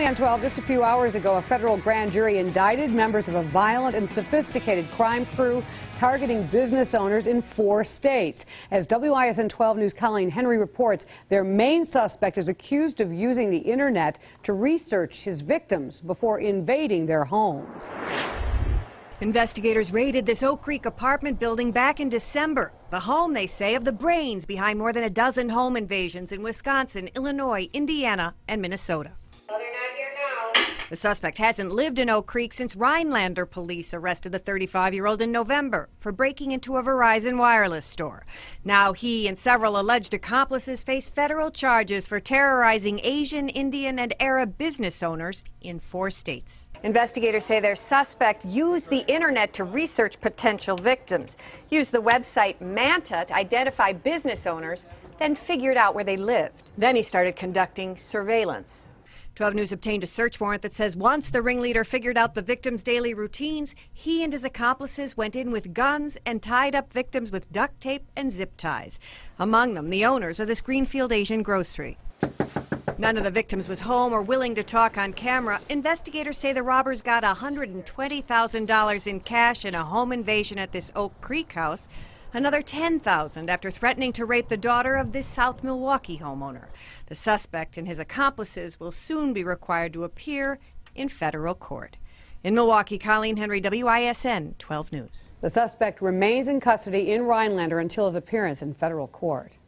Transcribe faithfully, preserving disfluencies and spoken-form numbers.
on twelve, just a few hours ago, a federal grand jury indicted members of a violent and sophisticated crime crew targeting business owners in four states. As W I S N twelve News' Colleen Henry reports, their main suspect is accused of using the internet to research his victims before invading their homes. Investigators raided this Oak Creek apartment building back in December. The home, they say, of the brains behind more than a dozen home invasions in Wisconsin, Illinois, Indiana, and Minnesota. Well, they're not here now. The suspect hasn't lived in Oak Creek since Rhinelander police arrested the thirty-five-year-old in November for breaking into a Verizon wireless store. Now he and several alleged accomplices face federal charges for terrorizing Asian, Indian, and Arab business owners in four states. Investigators say their suspect used the internet to research potential victims, used the website Manta to identify business owners, then figured out where they lived. Then he started conducting surveillance. twelve News obtained a search warrant that says once the ringleader figured out the victims' daily routines, he and his accomplices went in with guns and tied up victims with duct tape and zip ties. Among them, the owners of this Greenfield Asian grocery. None of the victims was home or willing to talk on camera. Investigators say the robbers got one hundred twenty thousand dollars in cash in a home invasion at this Oak Creek house. Another ten thousand dollars after threatening to rape the daughter of this South Milwaukee homeowner. The suspect and his accomplices will soon be required to appear in federal court. In Milwaukee, Colleen Henry, W I S N twelve News. The suspect remains in custody in Rhinelander until his appearance in federal court.